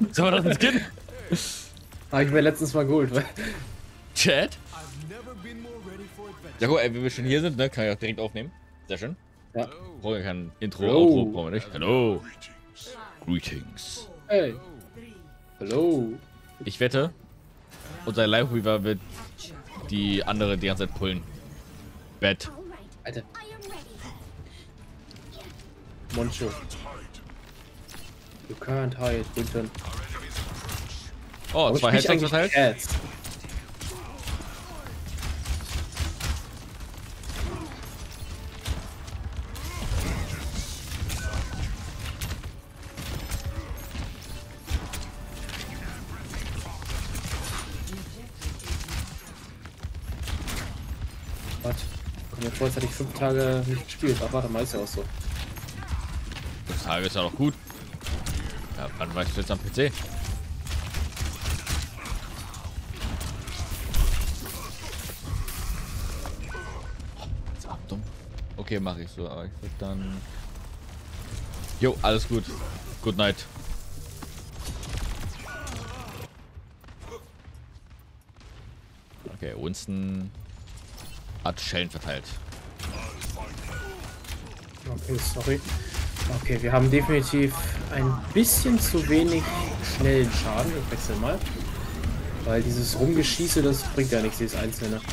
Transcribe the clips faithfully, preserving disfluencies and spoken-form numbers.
Soll man das nicht kennen? Habe ich mir letztens mal geholt. Chat? Ja, guck, ey, wenn wir schon hier sind, ne, kann ich auch direkt aufnehmen. Sehr schön. Ja. Brauchen wir kein Intro, Hello. Outro, brauchen wir nicht. Hello. Greetings. Hey. Hallo. Ich wette, unser Live Weaver wird die andere die ganze Zeit pullen. Bett. Alter. Moncho. You can't hide, Winton. Oh, zwei Headshots verteilt. Cats? Was? Komm mir vor, jetzt hatte ich fünf Tage nicht gespielt. Ach, warte mal, ist ja auch so. Das Tage ist ja noch gut. Ja, wann warst du jetzt am P C? Oh, dumm. Okay, mache ich so, aber ich würde dann. Jo, alles gut. Good night. Okay, Winston hat Schellen verteilt. Okay, sorry. Okay, wir haben definitiv ein bisschen zu wenig schnellen Schaden. Ich wechsle mal. Weil dieses Rumgeschieße, das bringt ja nichts, dieses Einzelne.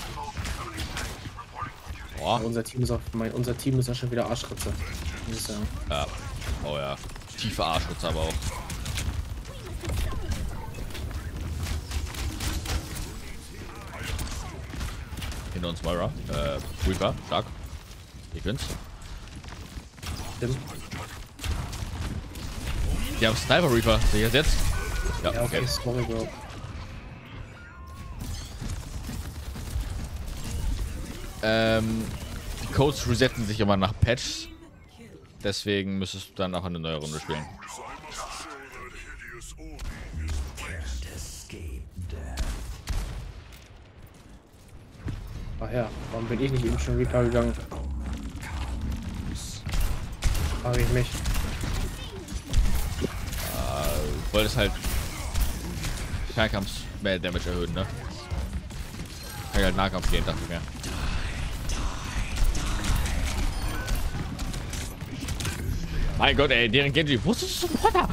Boah. Unser Team ist auf, mein, unser Team ist ja schon wieder Arschritze. Muss ich sagen. Ja. Oh ja. Tiefe Arschritze aber auch. Hinter uns Moira. Äh, Reaper. Stark. Ich bin's. Stimmt. Die haben Sniper Reaper. Sehe ich das jetzt? Ja, Ja, okay, okay. sorry, Bro. Ähm, die Codes resetten sich immer nach Patches. Deswegen müsstest du dann auch eine neue Runde spielen. Ach ja, warum bin ich nicht eben schon Reaper gegangen? Frage ich mich. Du wolltest halt Fernkampf mehr Damage erhöhen, ne? Kann ich halt Nahkampf gehen, dachte ich mir. Mein Gott, ey, deren Genji, wo ist das Supporter?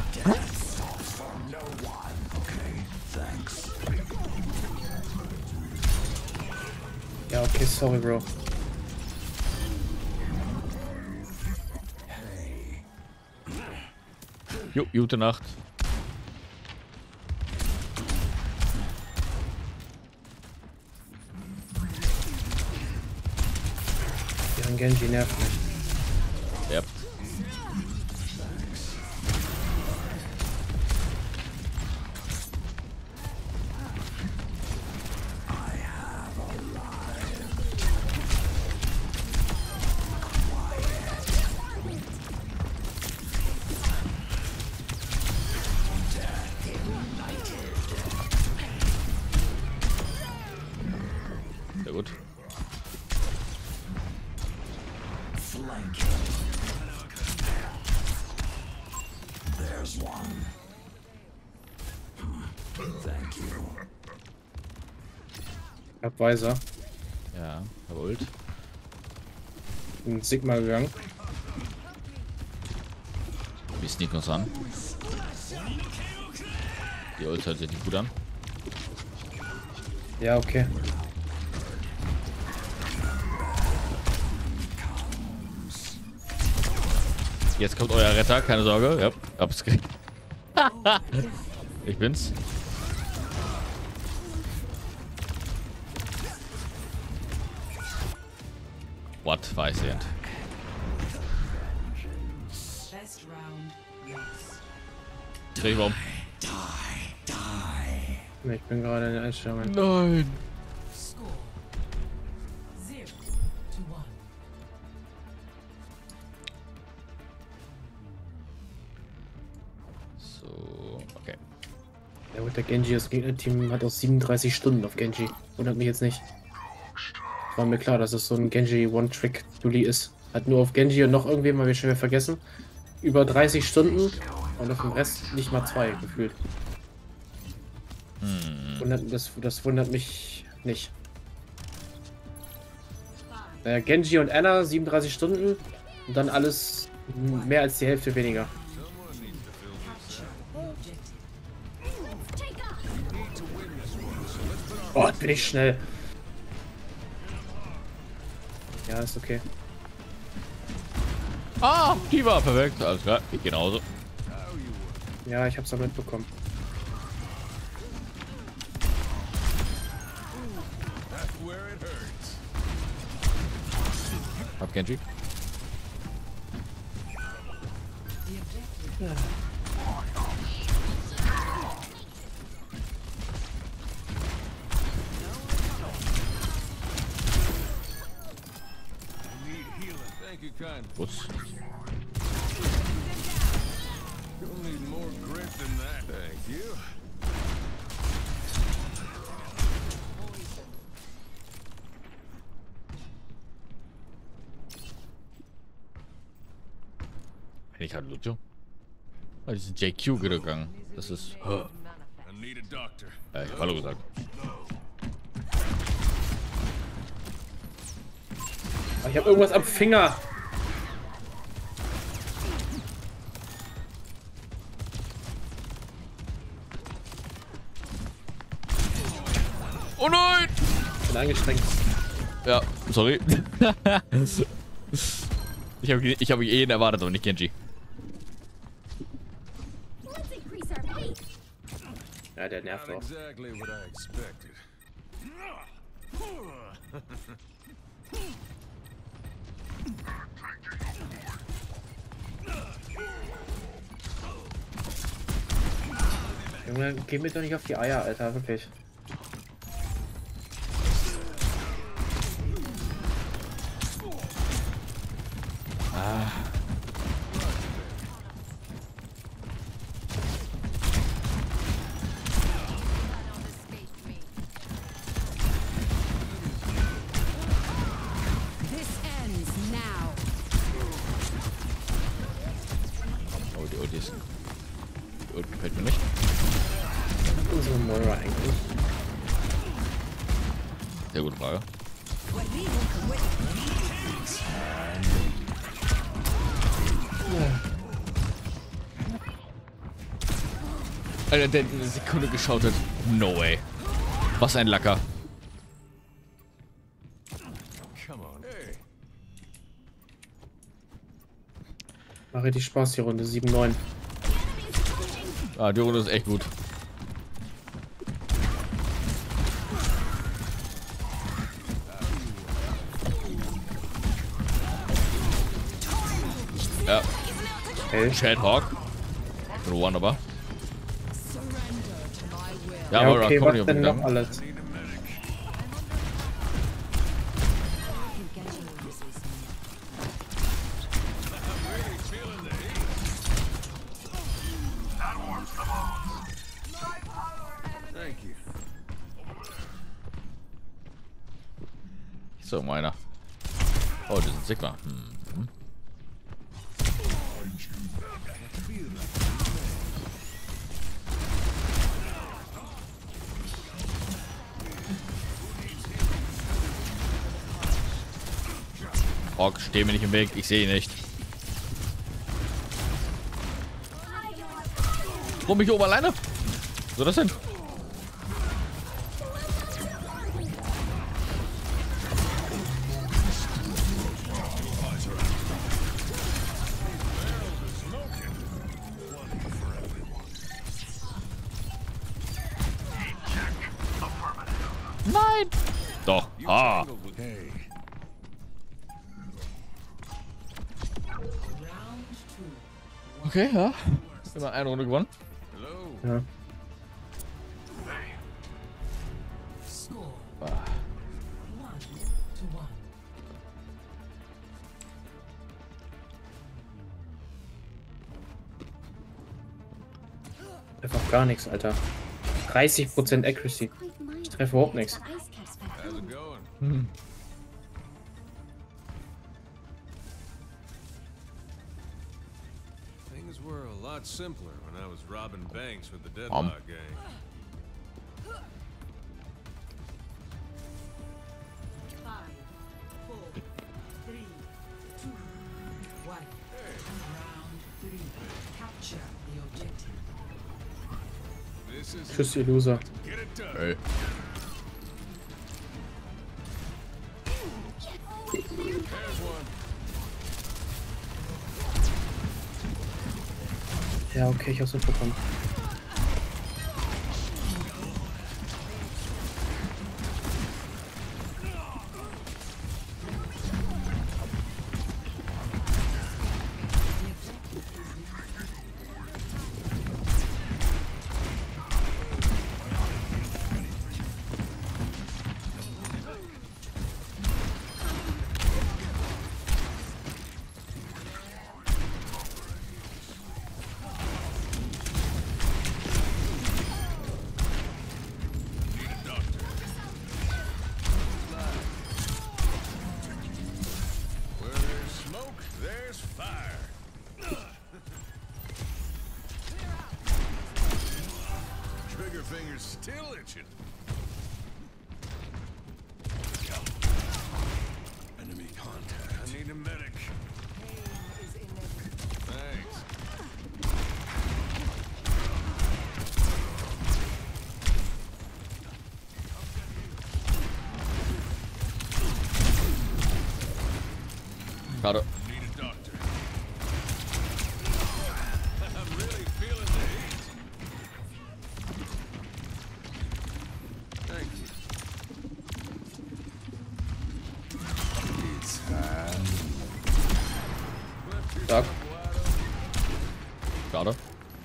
Ja, okay, sorry, Bro. Jo, gute Nacht. Deren Genji nervt mich. Ja. Sehr gut. Ich hab Weiser. Ja, hab Ult. In Sigma gegangen. Wir sneaken uns an. Die Ult hört sich nicht gut an. Ja, okay. Jetzt kommt euer Retter, keine Sorge. Ja, hab's gekriegt. Ich bin's. What? War ich sehend. Dreh ich um. Ich bin gerade in den Einstellungen. Nein. So, okay. Ja gut, der Genji, das Gegnerteam hat auch siebenunddreißig Stunden auf Genji. Wundert mich jetzt nicht. War mir klar, dass es so ein Genji One-Trick-Dully ist. Hat nur auf Genji und noch irgendwen, mal wir schon wieder vergessen. Über dreißig Stunden Und auf dem Rest nicht mal zwei gefühlt. Hm. Wundert, das, das wundert mich nicht. Äh, Genji und Anna siebenunddreißig Stunden und dann alles mehr als die Hälfte weniger. Oh, bin ich schnell. Ja, ist okay. Ah, die war perfekt. Alles klar, ich genauso. Ja, ich hab's auch mitbekommen. Hab Genji. Ja. Gut. Ich hatte Lucio. Oh, die sind J Q gegangen. Das ist. Huh. Ja, ich hab Hallo gesagt. Oh, ich hab irgendwas am Finger. Oh nein! Ich bin angestrengt. Ja, sorry. ich habe ich hab eh erwartet, aber nicht Genji. Ja, der nervt auch. Junge, geh mir doch nicht auf die Eier, Alter, wirklich. Ah. Oh, die Ulti ist. Die Ulti gefällt mir nicht. Unsere Moira eigentlich. Sehr gute Frage. Alter, der eine Sekunde geschaut hat. No way. Was ein Lacker. War richtig Spaß die Runde. sieben neun. Ah, die Runde ist echt gut. Ja. Okay. Shadhawk. Wunderbar. Ja, Ja, aber okay, da kommt was nicht denn noch umgegangen. alles? So, meiner. Oh, das ist Sigma. Hm. Ork, steh mir nicht im Weg, ich sehe ihn nicht. Warum bin ich oben alleine? Was soll das denn? Nein! Doch. Ah. Okay, ja. Immer eine Runde gewonnen. Ja. Ah. Einfach gar nichts, Alter. dreißig Prozent Accuracy. Ich treffe überhaupt nichts. Hm. simpler when I was robbing banks with the Deadlock gang. Five, four, three, two, one. Round three. Capture the objective. This is Tschüss, ihr Loser. get it done. Ey. There's one. Ja, okay, ich hab's mitbekommen. Where there's smoke, there's fire. Trigger finger's still itching. Enemy contact. I need a medic. Thanks. Schade. Need a doctor. I'm really feeling the heat. Thank you. It's time. Stark. Schade.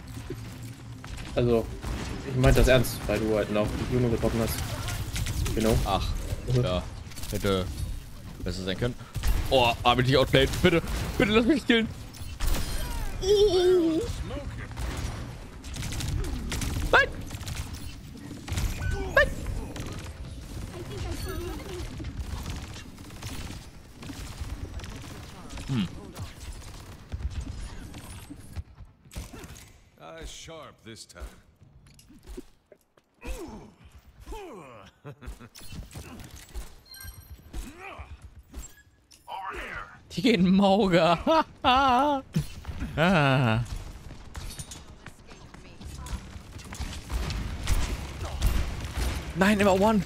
Also, ich meinte das ernst, weil du halt noch Juno getroffen hast. Genau. Ach, ja. Hätte besser sein können. Oh, aber nicht outplayed. Bitte, bitte lass mich killen. Nein! Nein! Hm. Eyes sharp this time. Die gehen Mauger. ah. Nein, immer one.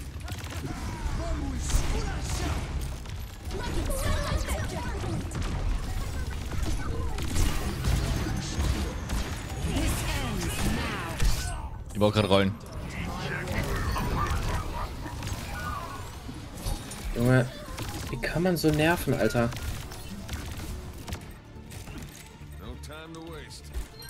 Ich wollte gerade rollen. Junge, wie kann man so nerven, Alter? No time to waste.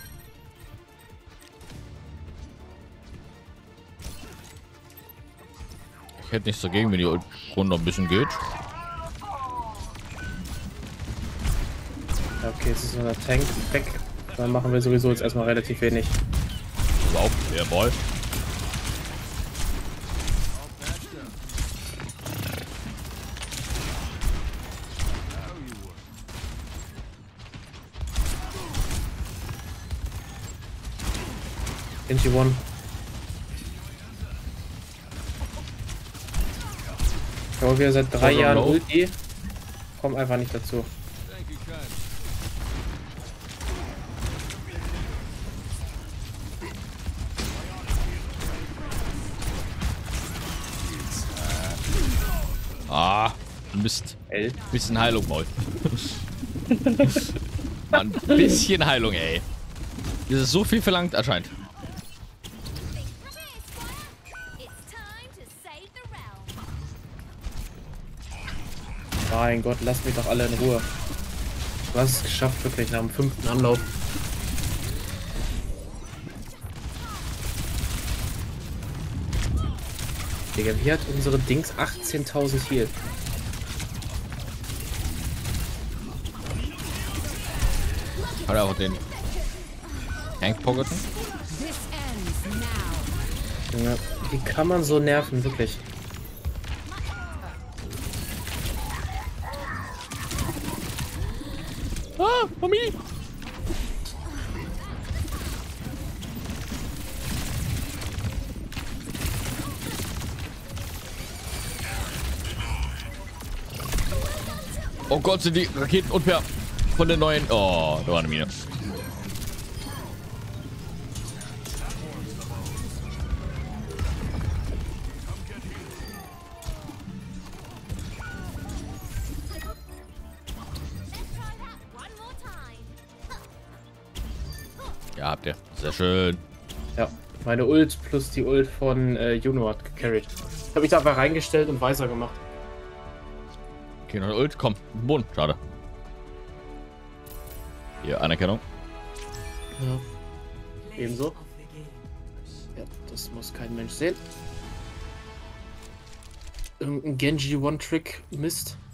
Ich hätte nichts dagegen, wenn die Runde noch ein bisschen geht. Ja, okay, jetzt ist unser Tank weg. Dann machen wir sowieso jetzt erstmal relativ wenig. Wow, der Ball. Genji One. Ich glaube, wir seit drei Voll Jahren low. Ulti. Kommen einfach nicht dazu. Thank you, kind. Ah, Mist. L. Bisschen Heilung, Maul. Mann, bisschen Heilung, ey. Das ist so viel verlangt anscheinend. Mein Gott, lasst mich doch alle in Ruhe. Du hast es geschafft, wirklich, nach dem fünften Anlauf. Digga, wie hat unsere Dings achtzehntausend Heal? Hat er auch den Tank pocketen? Junge, wie kann man so nerven, wirklich? Ah, Mami! Oh Gott, sind die Raketen unfair von der neuen... Oh, da war eine Mine. Ja, habt ihr. Sehr schön. Ja, meine Ult plus die Ult von äh, Juno hat gecarried. Habe ich da einfach reingestellt und weißer gemacht. Okay, noch eine Ult. Komm, Boden. Schade. Hier, Anerkennung. Ja. Ebenso. Ja, das muss kein Mensch sehen. Irgendein Genji One-Trick Mist.